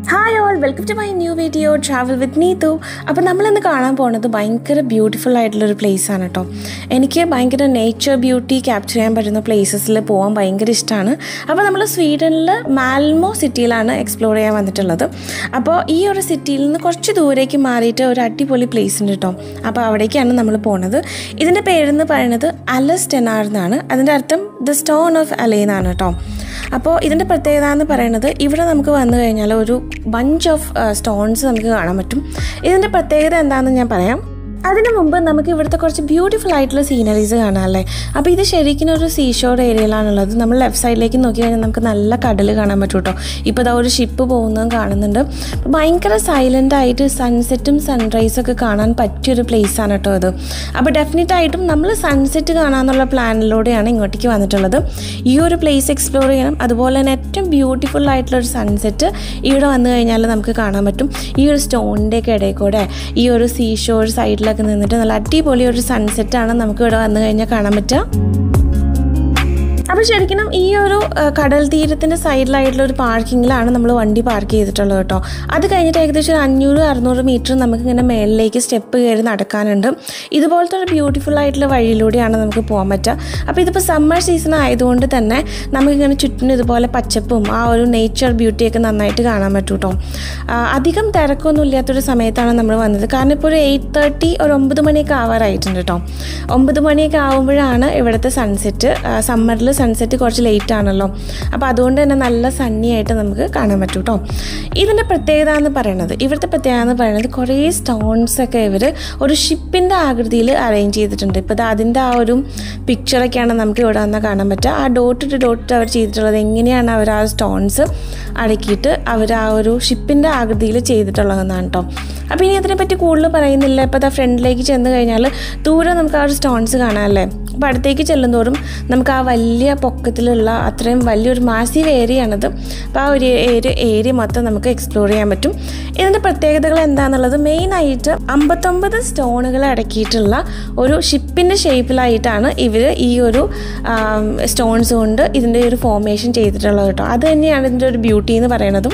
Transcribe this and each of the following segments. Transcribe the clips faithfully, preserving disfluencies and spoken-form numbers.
Hi all, welcome to my new video Travel with Neetu. അപ്പോൾ നമ്മൾ ഇന്ന് കാണാൻ പോകുന്നത് ഭയങ്കര ബ്യൂട്ടിഫുൾ ആയിട്ടുള്ള ഒരു പ്ലേസ് ആണ് ട്ടോ. എനിക്ക് ഭയങ്കര നേച്ചർ ബ്യൂട്ടി ക്യാപ്ചർ ചെയ്യാൻ പറ്റുന്ന പ്ലേസസിൽ പോകാൻ ഭയങ്കര ഇഷ്ടമാണ്. അപ്പോൾ നമ്മൾ സ്വീഡനിൽ മാൽമോ സിറ്റിയിലാണ് എക്സ്പ്ലോർ ചെയ്യാൻ വന്നിട്ടുള്ളത്. അപ്പോൾ ഈ ഒരു സിറ്റിയിൽ നിന്ന് കുറച്ച് ദൂരേക്ക് മാറിയിട്ട് ഒരു അടിപൊളി പ്ലേസ് ഉണ്ട് ട്ടോ. അപ്പോൾ അവിടേക്കാണ് നമ്മൾ പോകുന്നത്. ഇതിൻ്റെ പേരെന്ന് പറയുന്നത് അലസ്റ്റെനാർ എന്നാണ്. അതിൻ്റെ അർത്ഥം ദ സ്റ്റോൺ ഓഫ് അലേ എന്നാണ് കേട്ടോ. അപ്പോൾ ഇതിൻ്റെ പ്രത്യേകത എന്ന് പറയുന്നത് ഇവിടെ നമുക്ക് വന്നു കഴിഞ്ഞാൽ ഒരു ബഞ്ച് ഓഫ് സ്റ്റോൺസ് നമുക്ക് കാണാൻ പറ്റും. ഇതിൻ്റെ പ്രത്യേകത എന്താണെന്ന് ഞാൻ പറയാം. അതിനു മുമ്പ് നമുക്ക് ഇവിടുത്തെ കുറച്ച് ബ്യൂട്ടിഫുൾ ആയിട്ടുള്ള സീനറീസ് കാണാമല്ലേ. അപ്പോൾ ഇത് ശരിക്കും ഒരു സീഷോർ ഏരിയയിലാണുള്ളത്. നമ്മൾ ലെഫ്റ്റ് സൈഡിലേക്ക് നോക്കി കഴിഞ്ഞാൽ നമുക്ക് നല്ല കടൽ കാണാൻ പറ്റും കേട്ടോ. ഇപ്പോൾ ഇതാ ഒരു ഷിപ്പ് പോകുന്നതും കാണുന്നുണ്ട്. ഭയങ്കര സൈലൻ്റ് ആയിട്ട് സൺസെറ്റും സൺറൈസും ഒക്കെ കാണാൻ പറ്റിയൊരു പ്ലേസാണ് കേട്ടോ ഇത്. അപ്പോൾ ഡെഫിനറ്റായിട്ടും നമ്മൾ സൺസെറ്റ് കാണാമെന്നുള്ള പ്ലാനിലൂടെയാണ് ഇങ്ങോട്ടേക്ക് വന്നിട്ടുള്ളത്. ഈ ഒരു പ്ലേസ് എക്സ്പ്ലോർ ചെയ്യണം. അതുപോലെ തന്നെ ഏറ്റവും ബ്യൂട്ടിഫുൾ ആയിട്ടുള്ളൊരു സൺസെറ്റ് ഇവിടെ വന്നു കഴിഞ്ഞാൽ നമുക്ക് കാണാൻ പറ്റും. ഈ ഒരു സ്റ്റോണിൻ്റെയൊക്കെ ഇടയിൽ കൂടെ ഈ ഒരു സീഷോർ സൈഡിലൊക്കെ നിന്നിട്ട് നല്ല അടിപൊളി ഒരു സൺസെറ്റാണ് നമുക്ക് ഇവിടെ വന്നു കഴിഞ്ഞാൽ കാണാൻ പറ്റുക. അപ്പോൾ ശരിക്കും ഈ ഒരു കടൽ തീരത്തിൻ്റെ സൈഡിലായിട്ടുള്ള ഒരു പാർക്കിങ്ങിലാണ് നമ്മൾ വണ്ടി പാർക്ക് ചെയ്തിട്ടുള്ളത് കേട്ടോ. അത് കഴിഞ്ഞിട്ട് ഏകദേശം ഒരു അഞ്ഞൂറ് അറുന്നൂറ് മീറ്റർ നമുക്കിങ്ങനെ മേളിലേക്ക് സ്റ്റെപ്പ് കയറി നടക്കാനുണ്ട്. ഇതുപോലത്തെ ഒരു ബ്യൂട്ടിഫുൾ ആയിട്ടുള്ള വഴിയിലൂടെയാണ് നമുക്ക് പോകാൻ പറ്റുക. അപ്പോൾ ഇതിപ്പോൾ സമ്മർ സീസൺ ആയതുകൊണ്ട് തന്നെ നമുക്കിങ്ങനെ ചുറ്റിനും ഇതുപോലെ പച്ചപ്പും ആ ഒരു നേച്ചർ ബ്യൂട്ടിയൊക്കെ നന്നായിട്ട് കാണാൻ പറ്റും കേട്ടോ. അധികം തിരക്കൊന്നും ഇല്ലാത്തൊരു സമയത്താണ് നമ്മൾ വന്നത്. കാരണം ഇപ്പോൾ ഒരു എയ്റ്റ് തേർട്ടി ഒരു ഒമ്പത് മണിയൊക്കെ ആവാറായിട്ടുണ്ട് കേട്ടോ. ഒമ്പത് മണിയൊക്കെ ആകുമ്പോഴാണ് ഇവിടുത്തെ സൺസെറ്റ്. സമ്മറിൽ സൺസെറ്റ് കുറച്ച് ലേറ്റ് ആണല്ലോ. അപ്പോൾ അതുകൊണ്ട് തന്നെ നല്ല സണ്ണി ആയിട്ട് നമുക്ക് കാണാൻ പറ്റും കേട്ടോ. ഇതിൻ്റെ പ്രത്യേകത എന്ന് പറയുന്നത് ഇവിടുത്തെ പ്രത്യേകത എന്ന് പറയുന്നത് കുറേ സ്റ്റോൺസൊക്കെ ഇവർ ഒരു ഷിപ്പിൻ്റെ ആകൃതിയിൽ അറേഞ്ച് ചെയ്തിട്ടുണ്ട്. ഇപ്പോൾ അതിൻ്റെ ആ ഒരു പിക്ചറൊക്കെയാണ് നമുക്ക് ഇവിടെ വന്നാൽ കാണാൻ പറ്റുക. ആ ഡോട്ട് ടു ഡോട്ട് അവർ ചെയ്തിട്ടുള്ളത് എങ്ങനെയാണ് അവർ ആ സ്റ്റോൺസ് അടുക്കിയിട്ട് അവർ ആ ഒരു ഷിപ്പിൻ്റെ ആകൃതിയിൽ ചെയ്തിട്ടുള്ളതെന്നാണ് കേട്ടോ. അപ്പോൾ ഇനി അതിനെപ്പറ്റി കൂടുതൽ പറയുന്നില്ല. ഇപ്പോൾ അത് ഫ്രണ്ടിലേക്ക് ചെന്ന് കഴിഞ്ഞാൽ ദൂരെ നമുക്ക് ആ ഒരു സ്റ്റോൺസ് കാണാമല്ലേ. അപ്പോൾ അടുത്തേക്ക് ചെല്ലുന്തോറും നമുക്ക് ആ വലിയ പൊക്കത്തിലുള്ള അത്രയും വലിയൊരു മാസീവ് ഏരിയയാണത്. അപ്പോൾ ആ ഒരു ഏരിയ ഏരിയ മൊത്തം നമുക്ക് എക്സ്പ്ലോർ ചെയ്യാൻ പറ്റും. ഇതിൻ്റെ പ്രത്യേകതകൾ എന്താണെന്നുള്ളത് മെയിനായിട്ട് അമ്പത്തൊമ്പത് സ്റ്റോണുകൾ അടക്കിയിട്ടുള്ള ഒരു ഷിപ്പിൻ്റെ ഷേപ്പിലായിട്ടാണ് ഇവർ ഈ ഒരു സ്റ്റോൺസ് കൊണ്ട് ഇതിൻ്റെ ഒരു ഫോർമേഷൻ ചെയ്തിട്ടുള്ളത് കേട്ടോ. അത് തന്നെയാണ് ഇതിൻ്റെ ഒരു ബ്യൂട്ടി എന്ന് പറയുന്നതും.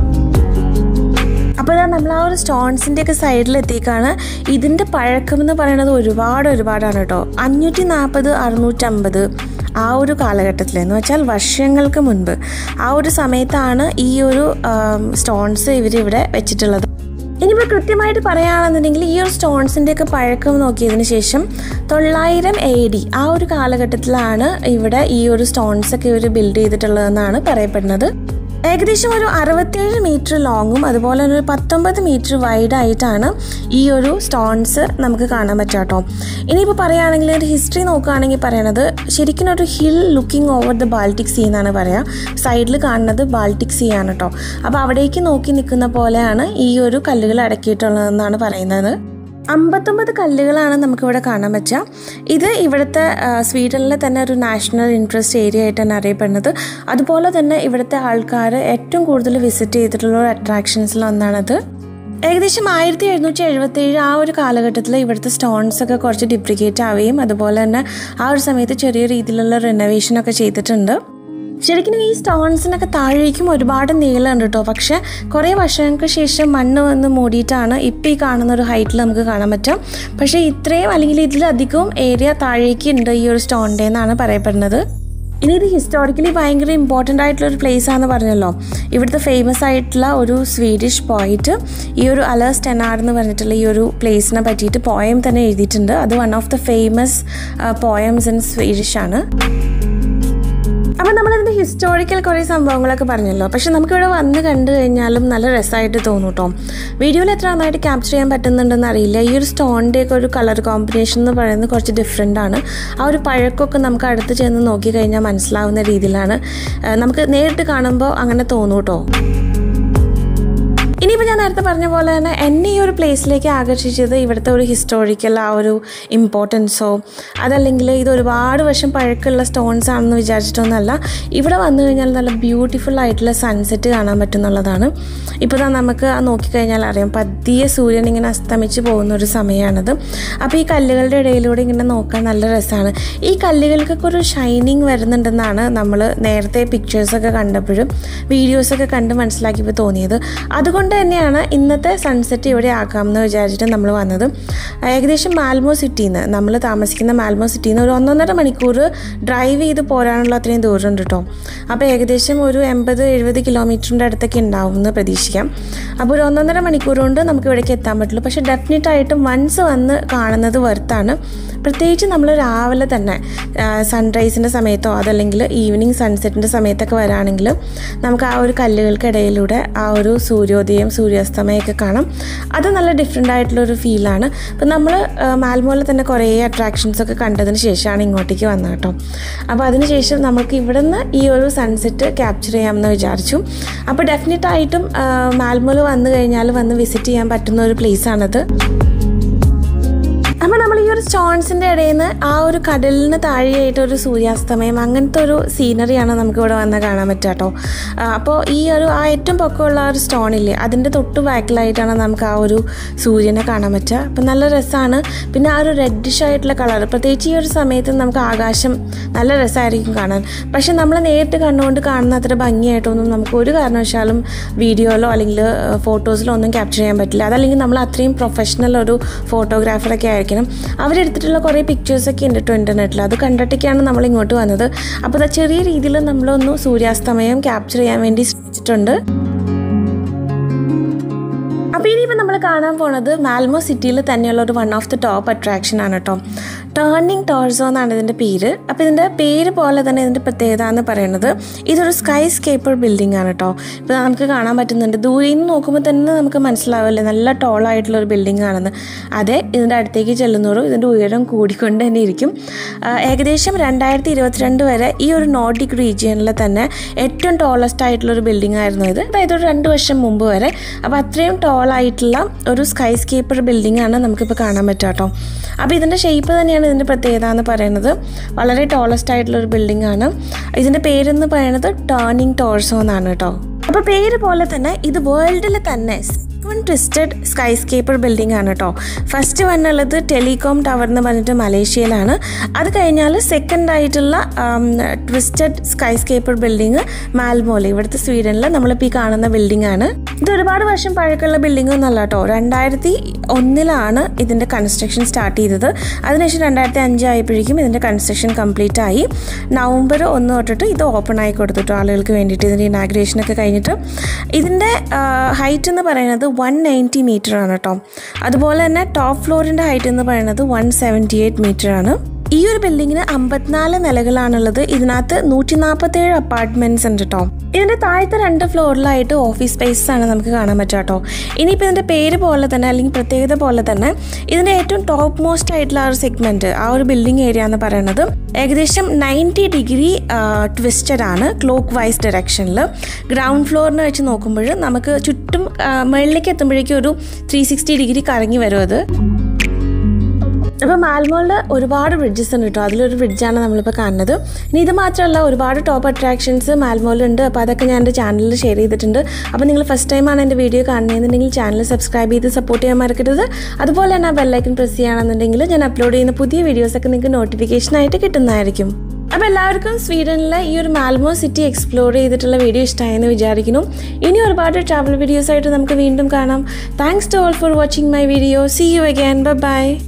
അപ്പോൾ ഇതാ നമ്മൾ ആ ഒരു സ്റ്റോൺസിൻ്റെയൊക്കെ സൈഡിലെത്തിക്കാണ്. ഇതിൻ്റെ പഴക്കം എന്ന് പറയുന്നത് ഒരുപാട് ഒരുപാടാണ് കേട്ടോ. അഞ്ഞൂറ്റി നാൽപ്പത് അറുന്നൂറ്റമ്പത് ആ ഒരു കാലഘട്ടത്തിൽ എന്ന് വെച്ചാൽ വർഷങ്ങൾക്ക് മുൻപ് ആ ഒരു സമയത്താണ് ഈ ഒരു സ്റ്റോൺസ് ഇവരിവിടെ വെച്ചിട്ടുള്ളത്. ഇനിയിപ്പോൾ കൃത്യമായിട്ട് പറയുകയാണെന്നുണ്ടെങ്കിൽ ഈ ഒരു സ്റ്റോൺസിൻ്റെയൊക്കെ പഴക്കം നോക്കിയതിന് ശേഷം തൊള്ളായിരം എ ഡി ആ ഒരു കാലഘട്ടത്തിലാണ് ഇവിടെ ഈ ഒരു സ്റ്റോൺസൊക്കെ ഇവർ ബിൽഡ് ചെയ്തിട്ടുള്ളതെന്നാണ് പറയപ്പെടുന്നത്. ഏകദേശം ഒരു അറുപത്തേഴ് മീറ്റർ ലോങ്ങും അതുപോലെ തന്നെ ഒരു പത്തൊമ്പത് മീറ്റർ വൈഡായിട്ടാണ് ഈ ഒരു സ്റ്റോൺസ് നമുക്ക് കാണാൻ പറ്റുക കേട്ടോ. ഇനിയിപ്പോൾ പറയുകയാണെങ്കിൽ ഒരു ഹിസ്റ്ററി നോക്കുകയാണെങ്കിൽ പറയണത് ശരിക്കും ഒരു hill looking over the Baltic sea എന്നാണ് പറയുക. സൈഡിൽ കാണുന്നത് ബാൾട്ടിക് സീ ആണ് കേട്ടോ. അപ്പോൾ അവിടേക്ക് നോക്കി നിൽക്കുന്ന പോലെയാണ് ഈ ഒരു കല്ലുകൾ അടക്കിയിട്ടുള്ളതെന്നാണ് പറയുന്നത്. അമ്പത്തൊമ്പത് കല്ലുകളാണ് നമുക്കിവിടെ കാണാൻ പറ്റുക. ഇത് ഇവിടുത്തെ സ്വീഡനിലെ തന്നെ ഒരു നാഷണൽ ഇൻട്രസ്റ്റ് ഏരിയ ആയിട്ട് തന്നെ അറിയപ്പെടുന്നത്. അതുപോലെ തന്നെ ഇവിടുത്തെ ആൾക്കാർ ഏറ്റവും കൂടുതൽ വിസിറ്റ് ചെയ്തിട്ടുള്ള ഒരു അട്രാക്ഷൻസിലൊന്നാണത്. ഏകദേശം ആയിരത്തി എഴുന്നൂറ്റി എഴുപത്തേഴ് ആ ഒരു കാലഘട്ടത്തിൽ ഇവിടുത്തെ സ്റ്റോൺസൊക്കെ കുറച്ച് ഡിപ്രിക്കേറ്റ് ആവുകയും അതുപോലെ തന്നെ ആ ഒരു സമയത്ത് ചെറിയ രീതിയിലുള്ള റിനോവേഷനൊക്കെ ചെയ്തിട്ടുണ്ട്. ശരിക്കും ഈ സ്റ്റോൺസിനൊക്കെ താഴേക്കും ഒരുപാട് നീളമുണ്ട് കേട്ടോ. പക്ഷേ കുറേ വർഷങ്ങൾക്ക് ശേഷം മണ്ണ് വന്ന് മൂടിയിട്ടാണ് ഇപ്പോൾ ഈ കാണുന്ന ഒരു ഹൈറ്റിൽ നമുക്ക് കാണാൻ പറ്റും. പക്ഷേ ഇത്രയും അല്ലെങ്കിൽ ഇതിലധികവും ഏരിയ താഴേക്ക് ഉണ്ട് ഈ ഒരു സ്റ്റോണിൻ്റെ എന്നാണ് പറയപ്പെടുന്നത്. ഇനി ഇത് ഹിസ്റ്റോറിക്കലി ഭയങ്കര ഇമ്പോർട്ടൻ്റ് ആയിട്ടുള്ളൊരു പ്ലേസാണെന്ന് പറഞ്ഞല്ലോ. ഇവിടുത്തെ ഫേമസ് ആയിട്ടുള്ള ഒരു സ്വീഡിഷ് പോയിറ്റ് ഈ ഒരു അലസ്റ്റെനാർ എന്ന് പറഞ്ഞിട്ടുള്ള ഈ ഒരു പ്ലേസിനെ പറ്റിയിട്ട് പോയം തന്നെ എഴുതിയിട്ടുണ്ട്. അത് one of the famous poems in Swedish ആണ്. അപ്പോൾ നമ്മളിതിൻ്റെ ഹിസ്റ്റോറിക്കൽ കുറേ സംഭവങ്ങളൊക്കെ പറഞ്ഞല്ലോ. പക്ഷെ നമുക്കിവിടെ വന്ന് കണ്ടു കഴിഞ്ഞാലും നല്ല രസമായിട്ട് തോന്നും കേട്ടോ. വീഡിയോയിൽ എത്ര നന്നായിട്ട് ക്യാപ്ചർ ചെയ്യാൻ പറ്റുന്നുണ്ടെന്ന് അറിയില്ല. ഈ ഒരു സ്റ്റോണിൻ്റെയൊക്കെ ഒരു കളർ കോമ്പിനേഷൻ എന്ന് പറയുന്നത് കുറച്ച് ഡിഫറെൻ്റ് ആണ്. ആ ഒരു പഴക്കമൊക്കെ നമുക്ക് അടുത്ത് ചെന്ന് നോക്കി കഴിഞ്ഞാൽ മനസ്സിലാവുന്ന രീതിയിലാണ്. നമുക്ക് നേരിട്ട് കാണുമ്പോൾ അങ്ങനെ തോന്നും കേട്ടോ. ഇനിയിപ്പോൾ ഞാൻ നേരത്തെ പറഞ്ഞ പോലെ തന്നെ എന്നെ ഈ ഒരു പ്ലേസിലേക്ക് ആകർഷിച്ചത് ഇവിടുത്തെ ഒരു ഹിസ്റ്റോറിക്കൽ ആ ഒരു ഇമ്പോർട്ടൻസോ അതല്ലെങ്കിൽ ഇത് ഒരുപാട് വർഷം പഴക്കമുള്ള സ്റ്റോൺസ് ആണെന്ന് വിചാരിച്ചിട്ടൊന്നുമല്ല. ഇവിടെ വന്നു കഴിഞ്ഞാൽ നല്ല ബ്യൂട്ടിഫുൾ ആയിട്ടുള്ള സൺസെറ്റ് കാണാൻ പറ്റുന്നുള്ളതാണ്. ഇപ്പോൾ നമുക്ക് നോക്കിക്കഴിഞ്ഞാൽ അറിയാം പതിയെ സൂര്യൻ ഇങ്ങനെ അസ്തമിച്ച് പോകുന്ന ഒരു സമയമാണിത്. അപ്പോൾ ഈ കല്ലുകളുടെ ഇടയിലൂടെ ഇങ്ങനെ നോക്കാൻ നല്ല രസമാണ്. ഈ കല്ലുകൾക്കൊക്കെ ഒരു ഷൈനിങ് വരുന്നുണ്ടെന്നാണ് നമ്മൾ നേരത്തെ പിക്ചേഴ്സൊക്കെ കണ്ടപ്പോഴും വീഡിയോസൊക്കെ കണ്ട് മനസ്സിലാക്കിയപ്പോൾ തോന്നിയത്. അതുകൊണ്ട് തന്നെയാണ് ഇന്നത്തെ സൺസെറ്റ് ഇവിടെ ആക്കാമെന്ന് വിചാരിച്ചിട്ട് നമ്മൾ വന്നത്. ഏകദേശം മാൽമോ സിറ്റിയിൽ നിന്ന് നമ്മൾ താമസിക്കുന്ന മാൽമോ സിറ്റിയിൽ നിന്ന് ഒരു ഒന്നൊന്നര മണിക്കൂർ ഡ്രൈവ് ചെയ്ത് പോരാനുള്ള അത്രയും ദൂരമുണ്ട് കേട്ടോ. അപ്പോൾ ഏകദേശം ഒരു എൺപത് എഴുപത് കിലോമീറ്ററിൻ്റെ അടുത്തൊക്കെ ഉണ്ടാവും എന്ന് പ്രതീക്ഷിക്കാം. അപ്പോൾ ഒരു ഒന്നൊന്നര മണിക്കൂർ കൊണ്ട് നമുക്ക് ഇവിടേക്ക് എത്താൻ പറ്റുള്ളൂ. പക്ഷേ ഡെഫിനറ്റായിട്ടും വൺസ് വന്ന് കാണുന്നത് വർത്താണ്. പ്രത്യേകിച്ച് നമ്മൾ രാവിലെ തന്നെ സൺറൈസിൻ്റെ സമയത്തോ അതല്ലെങ്കിൽ ഈവനിങ് സൺസെറ്റിൻ്റെ സമയത്തൊക്കെ വരാണെങ്കിൽ നമുക്ക് ആ ഒരു കല്ലുകൾക്കിടയിലൂടെ ആ ഒരു സൂര്യോദയം സൂര്യാസ്തമയമൊക്കെ കാണാം. അത് നല്ല ഡിഫറെൻ്റ് ആയിട്ടുള്ളൊരു ഫീലാണ്. അപ്പം നമ്മൾ മാൽമോയിൽ തന്നെ കുറേ അട്രാക്ഷൻസൊക്കെ കണ്ടതിന് ശേഷമാണ് ഇങ്ങോട്ടേക്ക് വന്നത് കേട്ടോ. അപ്പോൾ അതിന് ശേഷം നമുക്ക് ഇവിടെ നിന്ന് ഈ ഒരു സൺസെറ്റ് ക്യാപ്ചർ ചെയ്യാമെന്ന് വിചാരിച്ചു. അപ്പോൾ ഡെഫിനറ്റായിട്ടും മാൽമോയിൽ വന്നു കഴിഞ്ഞാൽ വന്ന് വിസിറ്റ് ചെയ്യാൻ പറ്റുന്ന ഒരു പ്ലേസാണത്. അപ്പോൾ നമ്മൾ ഈ ഒരു സ്റ്റോൺസിൻ്റെ ഇടയിൽ നിന്ന് ആ ഒരു കടലിന് താഴെയായിട്ടൊരു സൂര്യാസ്തമയം അങ്ങനത്തെ ഒരു സീനറിയാണ് നമുക്കിവിടെ വന്ന് കാണാൻ പറ്റുക കേട്ടോ. അപ്പോൾ ഈ ഒരു ആ ഏറ്റവും പൊക്കമുള്ള ആ ഒരു സ്റ്റോണില്ലേ അതിൻ്റെ തൊട്ട് ബാക്കിലായിട്ടാണ് നമുക്ക് ആ ഒരു സൂര്യനെ കാണാൻ പറ്റുക. അപ്പോൾ നല്ല രസമാണ്. പിന്നെ ആ ഒരു റെഡിഷ് ആയിട്ടുള്ള കളർ പ്രത്യേകിച്ച് ഈ ഒരു സമയത്ത് നമുക്ക് ആകാശം നല്ല രസമായിരിക്കും കാണാൻ. പക്ഷെ നമ്മൾ നേരിട്ട് കണ്ടുകൊണ്ട് കാണുന്ന അത്ര ഭംഗിയായിട്ടൊന്നും നമുക്ക് ഒരു കാരണവശാലും വീഡിയോയിലോ അല്ലെങ്കിൽ ഫോട്ടോസിലോ ഒന്നും ക്യാപ്ചർ ചെയ്യാൻ പറ്റില്ല. അതല്ലെങ്കിൽ നമ്മൾ അത്രയും പ്രൊഫഷണൽ ഒരു ഫോട്ടോഗ്രാഫറൊക്കെ ആയിരിക്കും. അവരെടുത്തിട്ടുള്ള കുറേ പിക്ചേഴ്സൊക്കെ ഉണ്ട് കേട്ടോ ഇൻ്റർനെറ്റിൽ. അത് കണ്ടിട്ടൊക്കെയാണ് നമ്മൾ ഇങ്ങോട്ട് വന്നത്. അപ്പോൾ അത് ചെറിയ രീതിയിൽ നമ്മളൊന്ന് സൂര്യാസ്തമയം ക്യാപ്ചർ ചെയ്യാൻ വേണ്ടി ശ്രമിച്ചിട്ടുണ്ട്. അപ്പോൾ ഇനിയിപ്പോൾ നമ്മൾ കാണാൻ പോണത് മാൽമോ സിറ്റിയിൽ തന്നെയുള്ള ഒരു one of the top attraction ആണ് കേട്ടോ. ടേണിംഗ് ടോർസോ എന്നാണ് ഇതിൻ്റെ പേര്. അപ്പോൾ ഇതിൻ്റെ പേര് പോലെ തന്നെ ഇതിൻ്റെ പ്രത്യേകത എന്ന് പറയുന്നത് ഇതൊരു സ്കൈ സ്കേപ്പർ ബിൽഡിംഗ് ആണ് കേട്ടോ. ഇപ്പോൾ നമുക്ക് കാണാൻ പറ്റുന്നുണ്ട്. ദൂരെ നിന്ന് നോക്കുമ്പോൾ തന്നെ നമുക്ക് മനസ്സിലാവില്ലേ നല്ല ടോളായിട്ടുള്ളൊരു ബിൽഡിംഗ് ആണെന്ന്. അതെ, ഇതിൻ്റെ അടുത്തേക്ക് ചെല്ലുന്നോറും ഇതിൻ്റെ ഉയരം കൂടിക്കൊണ്ട് തന്നെ ഇരിക്കും. ഏകദേശം രണ്ടായിരത്തി ഇരുപത്തിരണ്ട് വരെ ഈ ഒരു നോർഡിക് റീജിയനിൽ തന്നെ ഏറ്റവും ടോളസ്റ്റ് ആയിട്ടുള്ളൊരു ബിൽഡിംഗ് ആയിരുന്നു ഇത്. അതായത് ഒരു രണ്ട് വർഷം മുമ്പ് വരെ. അപ്പോൾ അത്രയും ടോളായിട്ടുള്ള ഒരു സ്കൈ സ്കേപ്പർ ബിൽഡിംഗ് ആണ് നമുക്കിപ്പോൾ കാണാൻ പറ്റുക കേട്ടോ. അപ്പോൾ ഇതിൻ്റെ ഷേപ്പ് തന്നെയാണ് ഇതിൻ്റെ പ്രത്യേകത എന്ന് പറയുന്നത്. വളരെ ടോളസ്റ്റ് ആയിട്ടുള്ളൊരു ബിൽഡിംഗ് ആണ്. ഇതിൻ്റെ പേരെന്ന് പറയുന്നത് ടേണിംഗ് ടോർസോ എന്നാണ് കേട്ടോ. അപ്പോൾ പേര് പോലെ തന്നെ ഇത് വേൾഡിൽ തന്നെ second twisted skyscraper building ആണ് കേട്ടോ. ഫസ്റ്റ് വന്നുള്ളത് ടെലികോം ടവർ എന്ന് പറഞ്ഞിട്ട് മലേഷ്യയിലാണ്. അത് കഴിഞ്ഞാൽ സെക്കൻഡ് ആയിട്ടുള്ള ട്വിസ്റ്റഡ് സ്കൈ സ്കേപ്പർ ബിൽഡിംഗ് മാൽമോയിൽ ഇവിടുത്തെ സ്വീഡനിൽ നമ്മളിപ്പോൾ ഈ കാണുന്ന ബിൽഡിംഗ് ആണ്. ഇത് ഒരുപാട് വർഷം പഴക്കമുള്ള ബിൽഡിംഗ് ഒന്നല്ല കേട്ടോ. രണ്ടായിരത്തി ഒന്നിലാണ് ഇതിൻ്റെ കൺസ്ട്രക്ഷൻ സ്റ്റാർട്ട് ചെയ്തത്. അതിനുശേഷം രണ്ടായിരത്തി അഞ്ചായപ്പോഴേക്കും ഇതിൻ്റെ കൺസ്ട്രക്ഷൻ കംപ്ലീറ്റ് ആയി. നവംബർ ഒന്ന് തൊട്ടിട്ട് ഇത് ഓപ്പൺ ആയി കൊടുത്തിട്ടു ആളുകൾക്ക് വേണ്ടിയിട്ട്. ഇതിൻ്റെ ഇനാഗ്രേഷനൊക്കെ കഴിഞ്ഞിട്ട് ഇതിൻ്റെ ഹൈറ്റ് എന്ന് പറയുന്നത് വൺ നയൻറ്റി മീറ്റർ ആണ് കേട്ടോ. അതുപോലെ തന്നെ ടോപ്പ് ഫ്ലോറിൻ്റെ ഹൈറ്റ് എന്ന് പറയുന്നത് വൺ സെവൻറ്റി എയ്റ്റ് മീറ്റർ ആണ്. ഈ ഒരു ബിൽഡിങ്ങിന് അമ്പത്തിനാല് നിലകളാണുള്ളത്. ഇതിനകത്ത് നൂറ്റി നാൽപ്പത്തേഴ് അപ്പാർട്ട്മെന്റ്സ് ഉണ്ട് കേട്ടോ. ഇതിൻ്റെ താഴത്തെ രണ്ട് ഫ്ലോറിലായിട്ട് ഓഫീസ് സ്പേസസ് ആണ് നമുക്ക് കാണാൻ പറ്റുക കേട്ടോ. ഇനിയിപ്പോൾ ഇതിൻ്റെ പേര് പോലെ തന്നെ അല്ലെങ്കിൽ പ്രത്യേകത പോലെ തന്നെ ഇതിൻ്റെ ഏറ്റവും ടോപ്പ് മോസ്റ്റ് ആയിട്ടുള്ള ആ ഒരു സെഗ്മെൻറ്റ് ആ ഒരു ബിൽഡിംഗ് ഏരിയ എന്ന് പറയുന്നത് ഏകദേശം നയൻറ്റി ഡിഗ്രി ട്വിസ്റ്റഡ് ആണ് ക്ലോക്ക് വൈസ് ഡയറക്ഷനിൽ. ഗ്രൗണ്ട് ഫ്ലോറിന് വെച്ച് നോക്കുമ്പോൾ നമുക്ക് ചുറ്റും മുകളിലേക്ക് എത്തുമ്പോഴേക്കും ഒരു ത്രീ സിക്സ്റ്റി ഡിഗ്രി കറങ്ങി വരും അത്. അപ്പോൾ മാൽമോയിൽ ഒരുപാട് ബ്രിഡ്ജസ് ഉണ്ട് കേട്ടോ. അതിലൊരു ബ്രിഡ്ജാണ് നമ്മളിപ്പോൾ കാണുന്നത്. ഇനി ഇത് മാത്രമല്ല ഒരുപാട് ടോപ്പ് അട്രാക്ഷൻസ് മാൽമോയിലുണ്ട്. അപ്പോൾ അതൊക്കെ ഞാൻ എൻ്റെ ചാനലിൽ ഷെയർ ചെയ്തിട്ടുണ്ട്. അപ്പോൾ നിങ്ങൾ ഫസ്റ്റ് ടൈമാണ് എൻ്റെ വീഡിയോ കാണുന്നതെന്നുണ്ടെങ്കിൽ ചാനൽ സബ്സ്ക്രൈബ് ചെയ്ത് സപ്പോർട്ട് ചെയ്യാൻ മറക്കരുത്. അതുപോലെ തന്നെ ആ ബെല്ലൈക്കൺ പ്രസ് ചെയ്യുകയാണെന്നുണ്ടെങ്കിൽ ഞാൻ അപ്ലോഡ് ചെയ്യുന്ന പുതിയ വീഡിയോസൊക്കെ നിങ്ങൾക്ക് നോട്ടിഫിക്കേഷനായിട്ട് കിട്ടുന്നതായിരിക്കും. അപ്പോൾ എല്ലാവർക്കും സ്വീഡനിലെ ഈ ഒരു മാൽമോ സിറ്റി എക്സ്പ്ലോർ ചെയ്തിട്ടുള്ള വീഡിയോ ഇഷ്ടമായെന്ന് വിചാരിക്കുന്നു. ഇനി ഒരുപാട് ട്രാവൽ വീഡിയോസ് ആയിട്ട് നമുക്ക് വീണ്ടും കാണാം. Thanks to all for watching my video. See you again. Bye by.